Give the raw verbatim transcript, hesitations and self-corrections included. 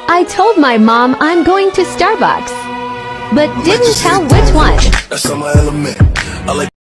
I told my mom I'm going to Starbucks, but didn't tell which one.